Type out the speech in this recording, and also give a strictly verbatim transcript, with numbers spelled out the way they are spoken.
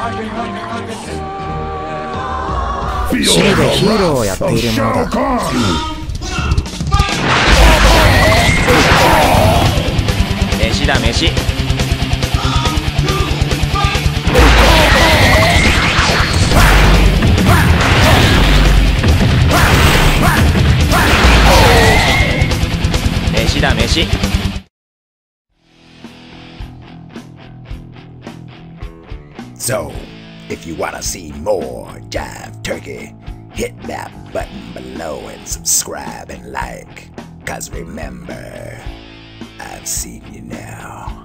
趣味でヒーローをやっているものだ。 飯だ飯。飯だ飯。 So, if you wanna see more Jive Turkey, hit that button below and subscribe and like. Cause remember, I've seen you now.